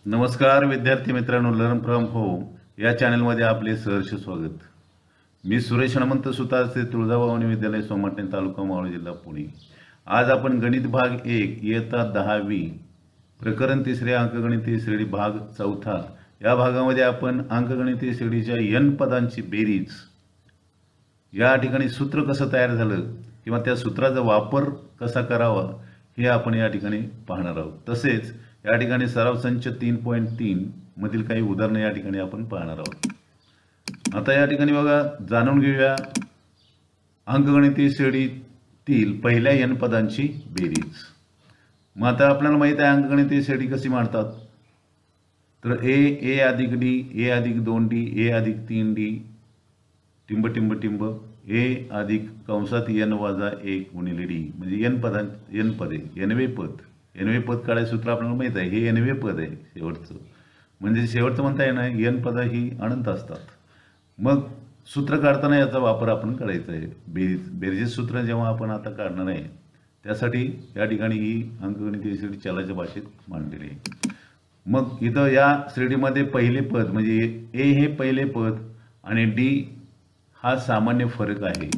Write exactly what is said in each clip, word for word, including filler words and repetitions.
नमस्कार विद्यार्थी मित्रांनो, लर्न फ्रॉम होम या चॅनलमध्ये आपले सहर्ष स्वागत। मी सुरेश हनुमंत सुतारचे, तुळजाभवानी विद्यालय, सोमाटणे तालुका, मावळ जिल्हा, पुणे। आज आपण गणित भाग एक इयत्ता दहावी प्रकरण तिसरे अंकगणितीय श्रेणी भाग चौथा या भागामध्ये आपण अंकगणितीय श्रेणीच्या एन पदांची बेरीज, या ठिकाणी सूत्र कसं तयार झालं किंवा त्या सूत्राचा वापर कसा करावा हे आपण या ठिकाणी पाहणार आहोत। तसेच या ठिकाणी सराव संच तीन पॉइंट तीन मधील काही उदाहरणे या ठिकाणी आपण पाहणार आहोत। आता या ठिकाणी बघा, जाणून घेऊया अंकगणितीय श्रेणीतील पहिल्या एन पदांची बेरीज। मग आता आपल्याला माहित आहे अंकगणितीय श्रेणी कशी मांडतात, तर ए ए अधिक डी, ए अधिक दोन डी, ए अधिक तीन डी, टिंब टिंब टिंब, ए अधिक कंसात एन वजा एक गुणिले डी, म्हणजे एन पदां एन पदे एनवे पद एनवे पद काढायचं सूत्र आपल्याला माहित आहे, हे एनवे पद आहे शेवटचं, म्हणजे शेवटचं म्हणता येणार एन पद ही अनंत असतात। मग सूत्र काढताना याचा वापर आपण करायचा आहे। बेरीज बेरजेचे सूत्र जेव्हा आपण आता काढणार आहे त्यासाठी या ठिकाणी ही अंकगणितीय श्रेणी चलाच्या भाषेत मांडलेली आहे। मग इथं या श्रेणीमध्ये पहिले पद म्हणजे ए हे पहिले पद आणि डी हा सामान्य फरक आहे।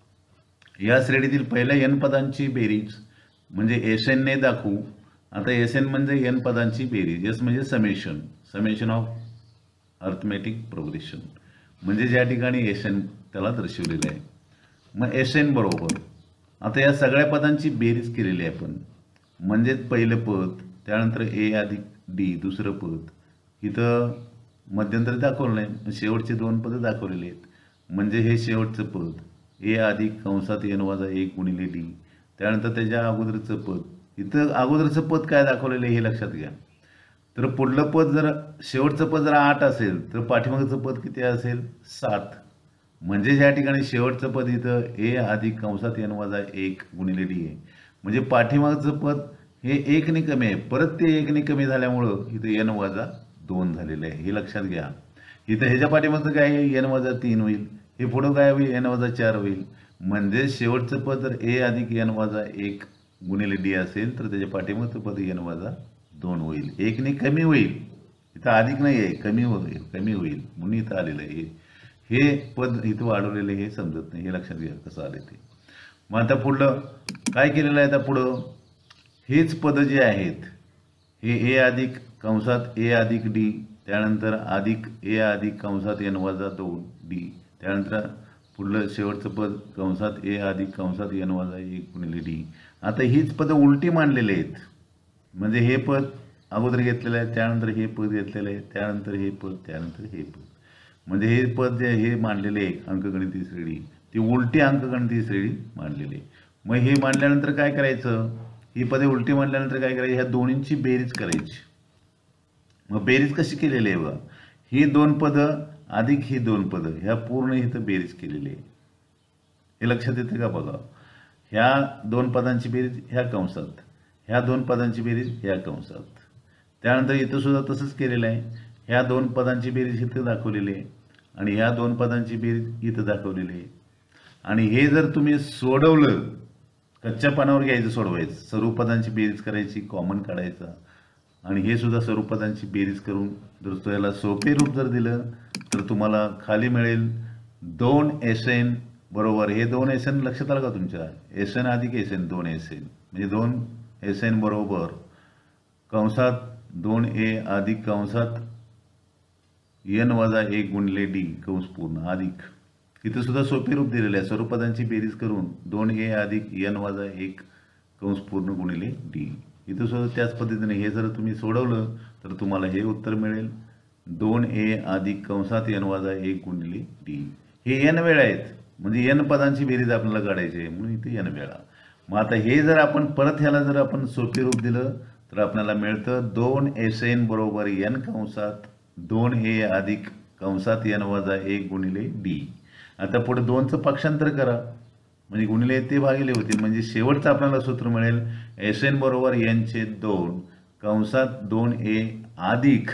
या श्रेणीतील पहिल्या एन पदांची बेरीज म्हणजे एस एन ने दाखवू। आता एस एन म्हणजे एन पदांची बेरीज, एस म्हणजे summation summation of arithmetic progression, म्हणजे ज्या ठिकाणी एस एन त्याला दर्शवलेलं आहे। मग एस एन बरोबर आता या सगळ्या पदांची बेरीज केलेली आहे आपण, म्हणजे पहिलं पद, त्यानंतर ए अधिक डी दुसरं पद, इथं मध्यंतरी दाखवलं नाही, शेवटचे दोन पद दाखवलेले आहेत, म्हणजे हे शेवटचं पद ए अधिक कंसात एन वजा एक गुणिले डी, त्यानंतर त्याच्या अगोदरचं पद, इथं अगोदरचं पद काय दाखवलेलं आहे हे लक्षात घ्या। तर पुढलं पद जर शेवटचं पद जर आठ असेल तर पाठीमागचं पद किती असेल, सात, म्हणजे या ठिकाणी शेवटचं पद इथं ए अधिक कंसात एन वजा एक गुणिले डी आहे, म्हणजे पाठीमागचं पद हे एकने कमी आहे, परत ते एकने कमी झाल्यामुळं इथं एन वजा दोन झालेलं आहे, हे लक्षात घ्या। इथं ह्याच्या पाठीमागचं काय आहे, एन वजा तीन होईल, हे पुढं काय होईल, एन वजा चार होईल, म्हणजे शेवटचं पद जर ए अधिक एन वजा एक गुणिले डी असेल तर त्याच्या पाठीमागचं पद एन वजा दोन होईल, एकने कमी होईल, इथं अधिक नाही आहे, कमी होईल कमी होईल म्हणून इथं आलेलं आहे, हे पद इथं वाढवलेलं हे समजत नाही, हे लक्षात घ्या कसं आले ते। मग आता पुढलं काय केलेलं आहे, आता पुढं हेच पद जे आहेत हे ए अधिक कंसात ए अधिक डी, त्यानंतर अधिक ए अधिक कंसात एन वजा दोन डी, त्यानंतर पुढलं शेवटचं पद कंसात ए अधिक कंसात एन वजा एक गुणिले डी। आता हीच पद उलटी मांडलेले आहेत, म्हणजे हे पद अगोदर घेतलेलं आहे, त्यानंतर हे पद घेतलेलं आहे, त्यानंतर हे पद, त्यानंतर हे पद, म्हणजे हे पद जे हे मांडलेले आहे अंकगणितीय श्रेणी ती उलटी अंकगणितीय श्रेणी मांडलेली आहे। मग हे मांडल्यानंतर काय करायचं, ही पदे उलटी मांडल्यानंतर काय करायचं, ह्या दोन्हींची बेरीज करायची। मग बेरीज कशी केलेली आहे बघा, ही दोन पद अधिक ही दोन पद, ह्या पूर्ण इथं बेरीज केलेली आहे, हे लक्षात येते का बघा। ह्या दोन पदांची बेरीज ह्या कंसात, ह्या दोन पदांची बेरीज ह्या कंसात, त्यानंतर इथं सुद्धा तसंच केलेलं आहे, ह्या दोन पदांची बेरीज इथं दाखवलेली आहे आणि ह्या दोन पदांची बेरीज इथं दाखवलेली आहे। आणि हे जर तुम्ही सोडवलं, कच्च्या पानावर घ्यायचं सोडवायचं, सर्व पदांची बेरीज करायची, कॉमन काढायचा, आणि हे सुद्धा सर्व पदांची बेरीज करून जर त्याला सोपे रूप जर दिलं तर तुम्हाला खाली मिळेल दोन एस एन बरोबर, हे दोन एस एन लक्षात आलं का तुमच्या, एस एन अधिक एस एन दोन एस एन, म्हणजे दोन एस एन बरोबर कंसात दोन ए अधिक कंसात एन वजा एक गुणिले डी कंस पूर्ण अधिक, इथं सुद्धा सोपे रूप दिलेलं आहे, सर्व पदांची बेरीज करून दोन ए अधिक एन वजा एक कंस पूर्ण गुणिले डी, इथं सुद्धा त्याच पद्धतीने हे जर तुम्ही सोडवलं तर तुम्हाला हे उत्तर मिळेल दोन ए अधिक कंसात एन वजा एक गुणिले डी। हे एन वेळा आहेत, म्हणजे एन पदांची बेरीज आपल्याला काढायची आहे म्हणून इथे एन वेळा। मग आता हे जर आपण परत ह्याला जर आपण सोपे रूप दिलं तर आपल्याला मिळतं दोन एस एन बरोबर एन कंसात दोन ए अधिक कंसात एन वजा एक गुणिले डी। आता पुढे दोनचं पक्षांतर करा, म्हणजे गुणिले ते भागिले होतील, म्हणजे शेवटचं आपल्याला सूत्र मिळेल एस एन बरोबर एन छेद दोन कंसात दोन ए अधिक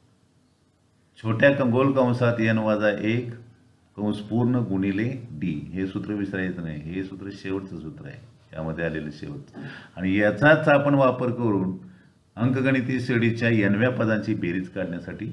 छोट्या गोल कंसात एन वजा एक कंस पूर्ण गुणिले डी, हे सूत्र विसरायचं नाही, हे सूत्र शेवटचं सूत्र आहे, यामध्ये आलेलं शेवट, आणि याचाच आपण वापर करून अंकगणिती श्रेणीच्या एनव्या पदांची बेरीज काढण्यासाठी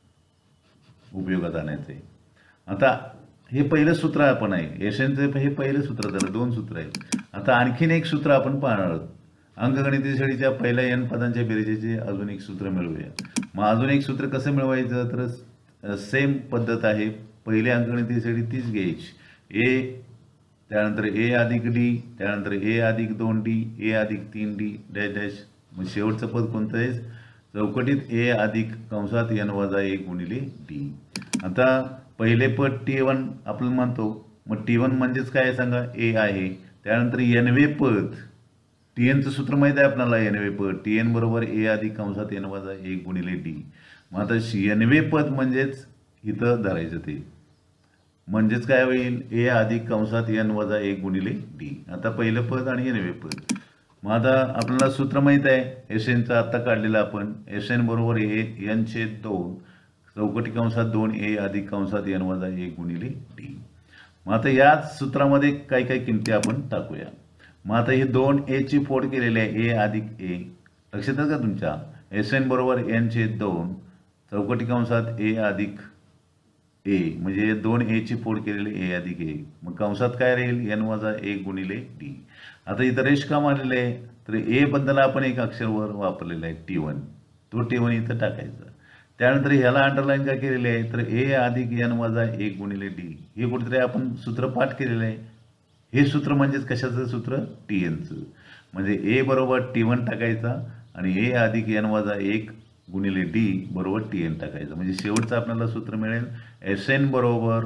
उपयोगात आणायचं आहे. आता हे पहिलं सूत्र आपण आहे, एशनचं हे पहिलं सूत्र झालं, दोन सूत्र आहेत. आता आणखीन एक सूत्र आपण पाहणार आहोत. अंकगणिती श्रेणीच्या पहिल्या एन पदांच्या बेरीजचे अजून एक सूत्र मिळवूया. मग अजून एक सूत्र कसं मिळवायचं, तर सेम पद्धत आहे. पहिले अंकगणिती श्रेणी तीच घ्यायची, ए त्यानंतर ए अधिक डी, त्यानंतर ए अधिक दोन डी, ए अधिक तीन डी डॅश डॅश. मग शेवटचं पद कोणतं आहे, चौकटीत ए अधिक कंसात एन वजा एक गुणिले डी. आता पहिले पद टी वन आपण म्हणतो, मग टी वन म्हणजेच काय सांगा, ए आहे. त्यानंतर एनवे पद, टी एनचं सूत्र माहीत आहे आपल्याला, एनवे पद टी एन बरोबर ए अधिक कंसात एन वजा एक गुणिले डी. मग आता एनवे पद म्हणजेच इथं धरायचं ते, म्हणजेच काय होईल, ए अधिक कंसात एन वजा एक गुणिले डी. आता पहिलं पद आणि एनवे पद. मग आता आपल्याला सूत्र माहीत आहे एस एनचं आत्ता काढलेलं आपण, एस एन बरोबर ए एन छेद दोन चौकटी कंसात दोन ए अधिक कंसात एन वजा एक गुणिले डी. मग आता याच सूत्रामध्ये काही काही किमती आपण टाकूया. मग आता हे दोन ए ची फोड केलेली आहे, ए अधिक ए, लक्षात आहे का तुमच्या, एस एन बरोबर एन छेद दोन चौकटी कंसात ए अधिक ए, म्हणजे दोन ए ची फोड केलेली ए अधिक ए. मग कंसात काय राहील, एन वजा एक गुणिले डी. आता इथं रेश का मारलेलं आहे, तर ए बद्दल आपण एक अक्षरवर वापरलेलं आहे टी वन, तो टी वन इथं टाकायचा. त्यानंतर ह्याला अंडरलाईन का केलेले आहे, तर ए अधिक एन वजा एक गुणिले डी. हे कुठेतरी आपण सूत्र पाठ केलेलं आहे. हे सूत्र म्हणजेच कशाचं सूत्र, टी एनचं. म्हणजे ए बरोबर टी वन टाकायचा आणि ए अधिक एन वजा एक गुणिले डी बरोबर टी एन टाकायचं. म्हणजे शेवटचं आपल्याला सूत्र मिळेल एस एन बरोबर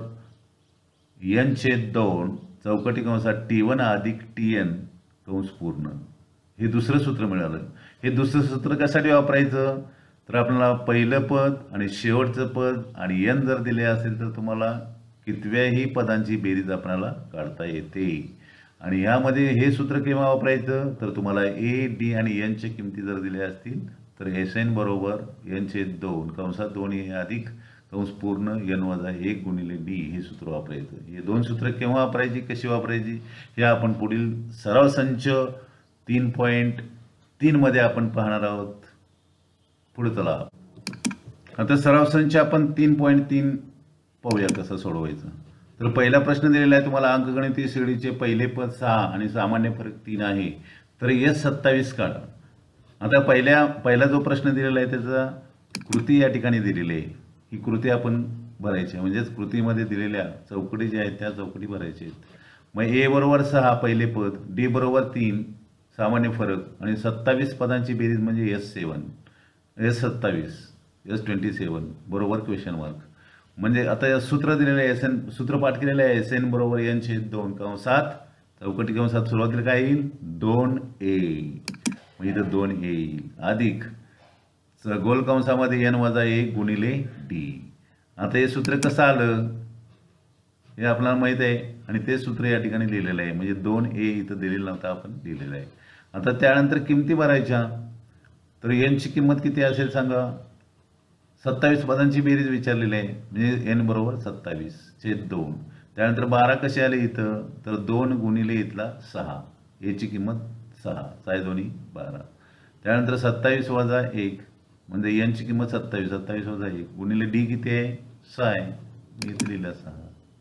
एन छेद दोन चौकटी कंसात टी वन अधिक टी एन कंस पूर्ण. हे दुसरं सूत्र मिळालं. हे दुसरं सूत्र कशासाठी वापरायचं, तर आपल्याला पहिलं पद आणि शेवटचं पद आणि एन जर दिले असेल तर तुम्हाला कितव्याही पदांची बेरीज आपल्याला काढता येते. आणि यामध्ये हे सूत्र केव्हा वापरायचं, तर तुम्हाला ए डी आणि एनच्या किमती जर दिल्या असतील तर एस एन बरोबर एन छेद दोन कंसात दोन ए अधिक कंस पूर्ण एन वजा एक गुणिले डी हे सूत्र वापरायचं. हे दोन सूत्र केव्हा वापरायची, कशी वापरायची, हे आपण पुढील सराव संच तीन पॉईंट तीनमध्ये आपण पाहणार आहोत. पुढे चला. आता सराव संच आपण तीन पॉईंट तीन पाहूया कसं सोडवायचं. तर पहिला प्रश्न दिलेला आहे तुम्हाला, अंकगणिती श्रेणीचे पहिले पद सहा आणि सामान्य फरक तीन आहे, तर एस सत्तावीस काढा. आता पहिल्या पहिला जो प्रश्न दिलेला आहे त्याचा कृती या ठिकाणी दिलेली आहे. ही कृती आपण भरायची, म्हणजेच कृतीमध्ये दिलेल्या चौकटी ज्या आहेत त्या चौकटी भरायच्या आहेत. मग ए बरोबर सहा पहिले पद, डी बरोबर तीन सामान्य फरक आणि सत्तावीस पदांची बेरीज म्हणजे एस सेवन, एस सत्तावीस, एस ट्वेंटी सेवन बरोबर क्वेश्चन मार्क. म्हणजे आता सूत्र दिलेलं आहे, एस एन सूत्र पाठ केलेलं आहे, एस एन बरोबर एन छेद दोन कंसात चौकटी कंसात सुरुवातीला काय येईल, दोन ए, म्हणजे इथं दोन ए येईल अधिक गोल कंसामध्ये एन वजा एक गुणिले डी. आता हे सूत्र कसं आलं हे आपल्याला माहीत आहे आणि ते सूत्र या ठिकाणी लिहिलेलं आहे, म्हणजे दोन ए इथं दिलेलं नव्हतं, आपण लिहिलेलं आहे. आता त्यानंतर किमती भरायच्या. तर एनची किंमत किती असेल सांगा, सत्तावीस पदांची बेरीज विचारलेली आहे, म्हणजे एन बरोबर सत्तावीस छेद दोन. त्यानंतर बारा कसे आले इथं, तर दोन गुणिले इथला सहा, एची किंमत सहा, साय दोन्ही बारा. त्यानंतर सत्तावीस वजा एक म्हणजे एनची किंमत सत्तावीस, सत्तावीस वजा एक गुणिले डी किती आहे, सहा आहे, मी इथं लिहिलं सहा.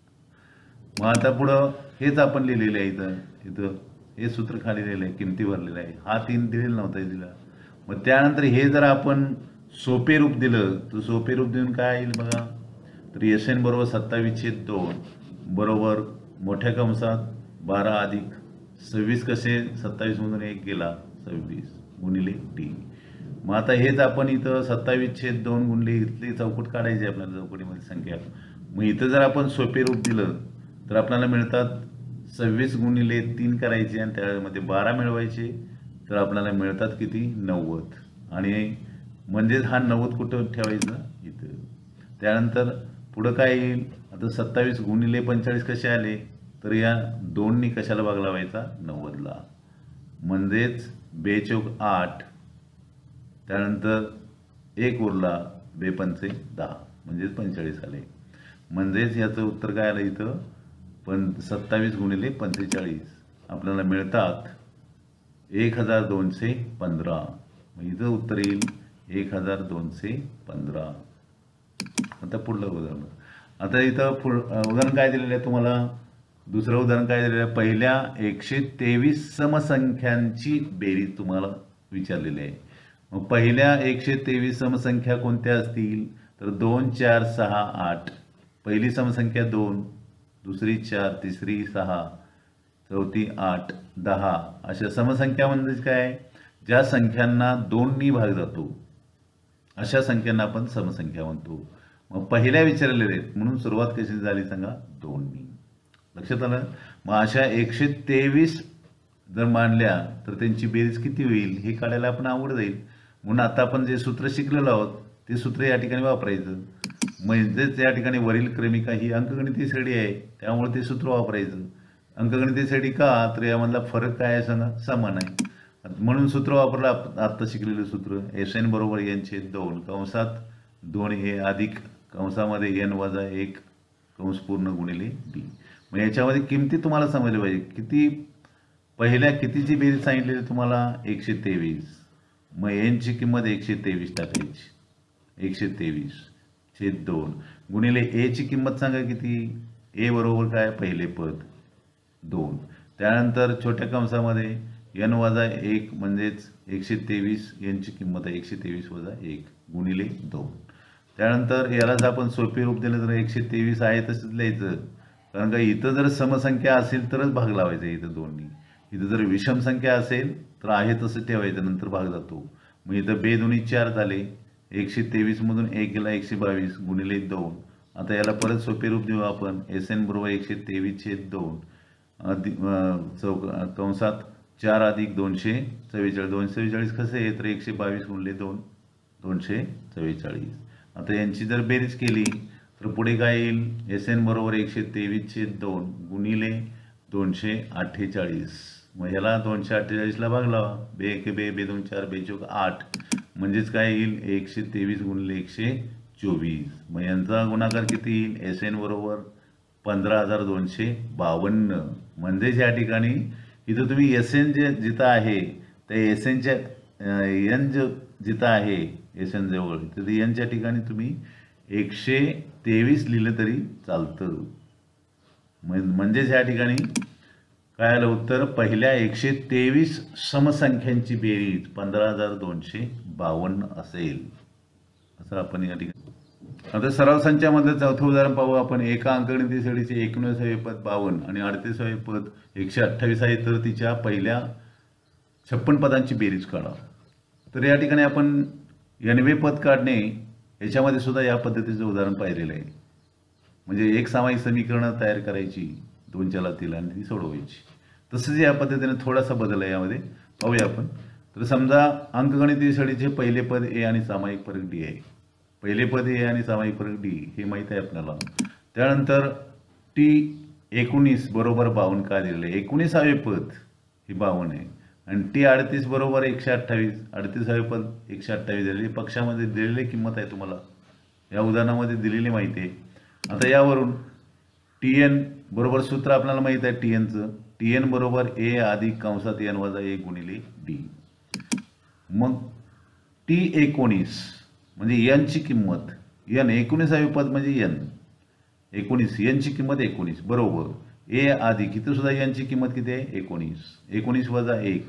मग आता पुढं हेच आपण लिहिलेलं आहे, इथं इथं हे सूत्र खाली लिहिलं आहे, किमती भरलेलं आहे. हा तीन दिलेला नव्हता दिला. मग त्यानंतर हे जर आपण सोपे रूप दिलं तर सोपे रूप देऊन काय येईल बघा, तर एस एन बरोबर सत्तावीस छेद दोन बरोबर मोठ्या कंसात बारा अधिक सव्वीस कसे सत्तावीसमधून एक गेला सव्वीस गुणिले डी. मग आता हेच आपण इथं सत्तावीस छेद दोन गुणले इथली चौकट काढायची आपल्याला चौकटीमध्ये संख्या. मग इथं जर आपण सोपे रूप दिलं तर आपल्याला मिळतात सव्वीस गुणिले तीन करायचे आणि त्यामध्ये बारा मिळवायचे, तर आपल्याला मिळतात किती, नव्वद. आणि म्हणजेच हा नव्वद कुठं ठेवायचा, इथं. त्यानंतर पुढं काय येईल, आता सत्तावीस गुणिले पंचेचाळीस कसे आले, तर या दोननी कशाला भाग लावायचा, नव्वदला. म्हणजेच बेचौक आठ, त्यानंतर एक उरला, बेपंचे दहा, म्हणजेच पंचेचाळीस आले. म्हणजेच याचं उत्तर काय आलं इथं, पण सत्तावीस गुणिले पंचेचाळीस आपल्याला मिळतात एक हजार दोनशे पंधरा. मग इथं उत्तर येईल एक हजार दोनशे पंधरा. आता पुढलं उदाहरण. आता इथं पुढ उदाहरण काय दिलेलं आहे तुम्हाला? दुसरं उदाहरण काय दिलेलं आहे? पहिल्या एकशे तेवीस समसंख्यांची बेरीज तुम्हाला विचारलेली आहे. मग पहिल्या एकशे तेवीस समसंख्या कोणत्या असतील? तर दोन, चार, सहा, आठ. पहिली समसंख्या दोन, दुसरी चार, तिसरी सहा, चौथी आठ, दहा. अशा समसंख्या म्हणजे काय? ज्या संख्यांना दोननी भाग जातो अशा संख्यांना आपण समसंख्या म्हणतो. मग पहिल्या विचारलेल्या आहेत म्हणून सुरुवात कशी झाली सांगा? दोननी. लक्षात आलं? मग अशा एकशे तेवीस जर मांडल्या तर त्यांची बेरीज किती होईल हे काढायला आपण आवड जाईल. म्हणून आता आपण जे सूत्र शिकलेलो आहोत ते सूत्र या ठिकाणी वापरायचं. म्हणजेच या ठिकाणी वरील क्रमिका ही अंकगणितीय श्रेणी आहे त्यामुळे ते सूत्र वापरायचं. अंकगणितीय श्रेणी का? तर यामधला फरक काय आहे सांगा? समान आहे. म्हणून सूत्र वापरलं आत्ता शिकलेलं सूत्र. एस एन बरोबर एन छेद दोन कंसात दोन ए अधिक कंसामध्ये एन वजा एक कंस पूर्ण गुणिले डी. मग याच्यामध्ये किमती तुम्हाला समजल्या पाहिजे. किती पहिल्या कितीची बेरीज सांगितलेली तुम्हाला? एकशे तेवीस. मग एनची किंमत एकशे तेवीस टाकायची. एकशे तेवीस छेद दोन गुणिले एची किंमत सांगा किती? ए बरोबर काय? पहिले पद दोन. त्यानंतर छोट्या कंसामध्ये एन वजा एक म्हणजेच एकशे तेवीस. एनची किंमत आहे एकशे तेवीस वजा एक गुणिले दोन. त्यानंतर यालाच आपण सोपे रूप दिलं तर एकशे तेवीस आहे तसंच लिहायचं. कारण का इथं जर समसंख्या असेल तरच भाग लावायचा. इथं दोन्ही. इथं जर विषम संख्या असेल तर आहे तसं ठेवायचं नंतर भाग जातो. मग इथं बे दोन्ही चार झाले. एकशे तेवीस मधून एक गेला एकशे बावीस गुणिले दोन. आता याला परत सोपे रूप देऊ आपण. एस एन बरोबर एकशे तेवीस छेद दोन अधिक चौक कंसात चार अधिक दोनशे चव्वेचाळीस. दोनशे चव्वेचाळीस कसं आहे? तर एकशे बावीस गुणिले दोन दोनशे चव्वेचाळीस. आता यांची जर बेरीज केली तर पुढे काय येईल? एस एन बरोबर एकशे तेवीस छेद दोन गुणिले दोनशे अठ्ठेचाळीस. मग ह्याला दोनशे अठ्ठेचाळीसला भाग लावा. बे एक बे बे दोन चार बे चौक आठ म्हणजेच काय येईल? एकशे तेवीस गुणिले एकशे चोवीस. मग यांचा गुणाकार किती येईल? एस एन बरोबर पंधरा हजार दोनशे बावन्न. म्हणजेच या ठिकाणी इथं तुम्ही एस एन जे जिथं आहे त्या एस एनच्या एन जो जिथं आहे एस एन जवळ तिथं एनच्या ठिकाणी तुम्ही एकशे तेवीस लिहिलं तरी चालतं. म्हणजेच या ठिकाणी काय आलं उत्तर? पहिल्या एकशे तेवीस समसंख्यांची बेरीज पंधरा हजार दोनशे बावन्न असेल. असं आपण या ठिकाणी. आता सराव संचामधलं चौथं उदाहरण पाहू आपण. एका अंकगणितीय श्रेणीचे एकोणीसावे पद बावन्न आणि अडतीसावे पद एकशे अठ्ठावीस आहे तर तिच्या पहिल्या छप्पन पदांची बेरीज काढा. तर या ठिकाणी आपण एनवे पद काढणे याच्यामध्ये सुद्धा या पद्धतीचं उदाहरण पाहिलेलं आहे. म्हणजे एक सामायिक समीकरणं तयार करायची दोन चलातील आणि ती सोडवायची. तसंच या पद्धतीने थोडासा बदल आहे यामध्ये. पाहूया आपण. तर समजा अंकगणितीय श्रेणीचे पहिले पद ए आणि सामायिक फरक डी आहे. पहिले पद ए आणि सामायिक फरक डी हे माहीत आहे आपल्याला. त्यानंतर टी एकोणीस बरोबर बावन्न का दिलेलं आहे? एकोणीसावे पद हे बावन्न आहे आणि टी अडतीस बरोबर एकशे अठ्ठावीस. अडतीसावे पद एकशे अठ्ठावीस दिलेली पक्षामध्ये दिलेली किंमत आहे तुम्हाला या उदाहरणामध्ये दिलेली माहिती आहे. आता यावरून टी एन बरोबर सूत्र आपल्याला माहीत आहे. टी एनचं टी एन बरोबर ए अधिक कंसात एन वजा एक गुणिले डी. मग टी एकोणीस म्हणजे एनची किंमत एन एकोणीसावे पद म्हणजे एन एकोणीस एनची किंमत एकोणीस बरोबर ए अधिक इथं सुद्धा एनची किंमत किती आहे? एकोणीस. एकोणीस वजा एक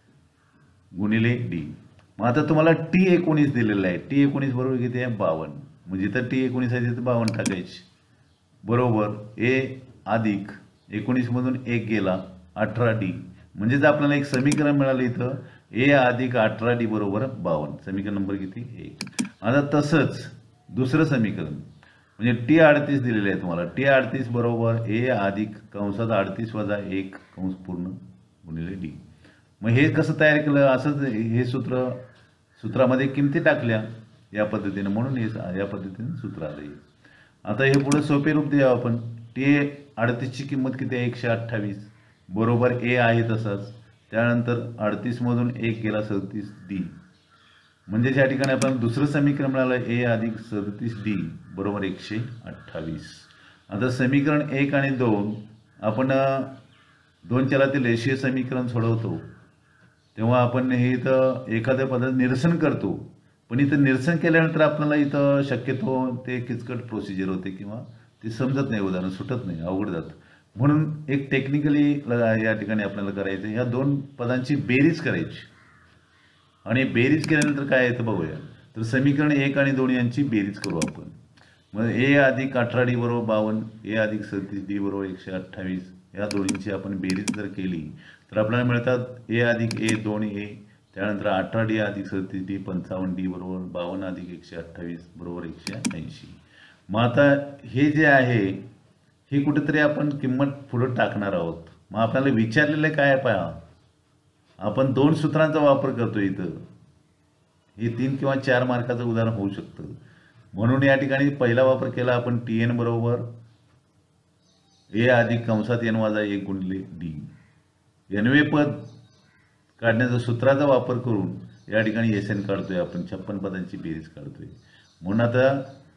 गुणिले डी. मग आता तुम्हाला टी एकोणीस दिलेलं आहे. टी एकोणीस बरोबर किती आहे? बावन्न. म्हणजे इथं टी एकोणीस आहे तिथं बावन्न टाकायची बरोबर ए अधिक एकोणीस मधून एक गेला अठरा डी. म्हणजेच आपल्याला एक समीकरण मिळालं इथं ए अधिक अठरा डी बरोबर बावन्न. समीकरण नंबर किती? एक. आता तसंच दुसरं समीकरण म्हणजे टी अडतीस दिलेलं आहे तुम्हाला. टी अडतीस बरोबर ए अधिक कंसात अडतीस वजा एक कंस पूर्ण गुणिले डी. मग हे कसं तयार केलं? असंच हे सूत्र सूत्रामध्ये किमती टाकल्या या पद्धतीने म्हणून हे या पद्धतीने सूत्र आलं. आता हे पुढे सोपे रूप देऊ आपण. टी अडतीसची किंमत किती आहे? एकशे अठ्ठावीस बरोबर ए आहे तसंच. त्यानंतर अडतीस मधून एक गेला सदतीस डी. म्हणजे या ठिकाणी आपण दुसरं समीकरण मिळालं ए अधिक सदतीस डी बरोबर एकशे अठ्ठावीस. आता समीकरण एक आणि दोन आपण दोन चलातील रेषीय समीकरण सोडवतो तेव्हा आपण हे इथं एखाद्या पदाचं निरसन करतो, पण इथं निरसन केल्यानंतर आपल्याला इथं शक्यतो ते किचकट प्रोसिजर होते किंवा ते समजत नाही, उदाहरण सुटत नाही, अवघड जातं. म्हणून एक टेक्निकली या ठिकाणी आपल्याला करायचं, ह्या दोन पदांची बेरीज करायची आणि बेरीज केल्यानंतर काय येतं बघूया. तर समीकरण एक आणि दोन यांची बेरीज करू आपण. मग ए अधिक अठरा डी बरोबर बावन्न, ए अधिक सदतीस डी बरोबर एकशे अठ्ठावीस, या दोन्हींची आपण बेरीज जर केली तर आपल्याला मिळतात ए अधिक ए दोन ए, त्यानंतर अठरा डी अधिक सदतीस डी पंचावन्न डी बरोबर बावन्न अधिक एकशे अठ्ठावीस बरोबर एकशे ऐंशी. मग आता हे जे आहे हे कुठेतरी आपण किंमत पुढे टाकणार आहोत. मग आपल्याला विचारलेलं काय आहे पहा, आपण दोन सूत्रांचा वापर करतो इथं. हे तीन किंवा चार मार्काचं उदाहरण होऊ शकतं. म्हणून या ठिकाणी पहिला वापर केला आपण टी एन बरोबर ए अधिक कंसात एन वाजा एक गुणिले डी. एनवे पद काढण्याचा सूत्राचा वापर करून या ठिकाणी एस एन काढतोय आपण, छप्पन पदांची बेरीज काढतोय. म्हणून आता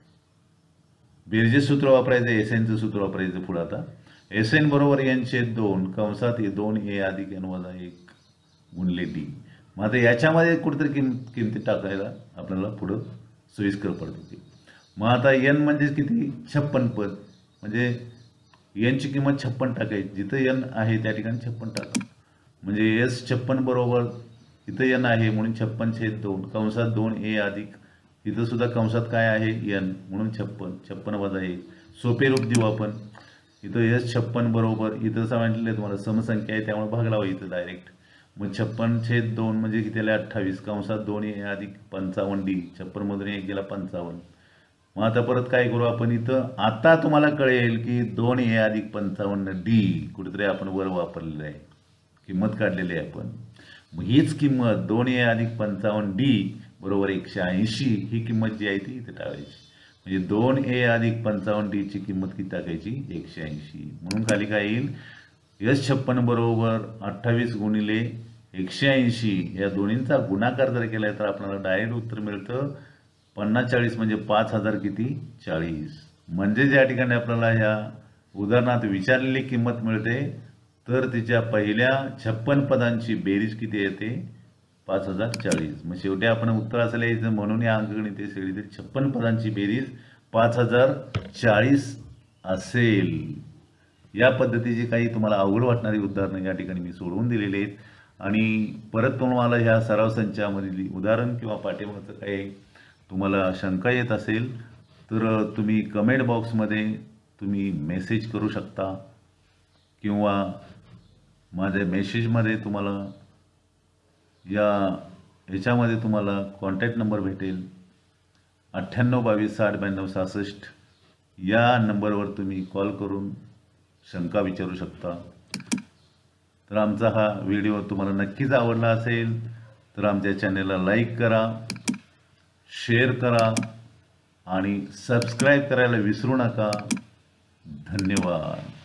बेरजे सूत्र वापरायचं, एस एनचं सूत्र वापरायचं पुढे. आता एस एन बरोबर एन छेद दोन कंसात ए दोन ए अधिक एन वजा एक गुणिले डी. मग आता याच्यामध्ये कुठेतरी किम किमती टाकायला आपल्याला पुढं सोयीस्कर पडते. मग आता एन म्हणजे किती, छप्पन पद, म्हणजे एनची किंमत छप्पन टाकायची. जिथं एन आहे त्या ठिकाणी छप्पन टाका. म्हणजे एस छप्पन बरोबर इथं एन आहे म्हणून छप्पन छेद दोन कंसात दोन ए अधिक, इथं सुद्धा कंसात काय आहे एन म्हणून छप्पन, छप्पन वजा एक. सोपे रूप देऊ आपण. इथं एस छप्पन बरोबर इथं सांगितलं तुम्हाला समसंख्या आहे त्यामुळे भाग लावा इथं डायरेक्ट. मग छप्पन छेद दोन म्हणजे किती आले अठ्ठावीस कंसात दोन ए अधिक पंचावन्न डी, छप्पन मधून एक गेला पंचावन्न. मग आता परत काय करू आपण इथं, आता तुम्हाला कळेल की दोन ए अधिक पंचावन्न डी कुठेतरी आपण वर वापरलेलं आहे, किंमत काढलेली आहे आपण. मग हीच किंमत दोन ए अधिक पंचावन्न डी बरोबर एकशे ऐंशी ही किंमत जी आहे ती इथे टाकायची. म्हणजे दोन ए अधिक पंचावन्न डी ची किंमत किती टाकायची, एकशे ऐंशी. म्हणून खाली काय येईल, एस छप्पन बरोबर अठ्ठावीस गुणिले एकशे ऐंशी या दोन्हींचा गुणाकार जर केला तर आपल्याला डायरेक्ट उत्तर मिळतं पन्नास चाळीस, म्हणजे पाच हजार किती चाळीस. म्हणजे ज्या ठिकाणी आपल्याला ह्या उदाहरणात विचारलेली किंमत मिळते तर तिच्या पहिल्या छप्पन पदांची बेरीज किती येते, पाच हजार चाळीस. मग शेवटी आपण उत्तर असं लिहायचं, म्हणून या अंकगणित सगळी तरी छप्पन पदांची बेरीज पाच हजार चाळीस असेल. या पद्धतीची काही तुम्हाला अवघड वाटणारी उदाहरणं या ठिकाणी मी सोडवून दिलेली आहेत. आणि परत तुम्हाला ह्या सराव संचामधली उदाहरण किंवा पाठ्यपुस्तकाचं काही तुम्हाला शंका येत असेल तर तुम्ही कमेंट बॉक्समध्ये तुम्ही मेसेज करू शकता किंवा माझ्या मेसेजमध्ये तुम्हाला या ह्याच्यामध्ये तुम्हाला कॉन्टॅक्ट नंबर भेटेल अठ्ठ्याण्णव बावीस साठ ब्याण्णव सहासष्ट. या नंबरवर तुम्ही कॉल करून शंका विचारू शकता. तर आमचा हा व्हिडिओ तुम्हाला नक्कीच आवडला असेल तर आमच्या चॅनेलला लाईक करा, शेअर करा आणि सबस्क्राईब करायला विसरू नका. धन्यवाद.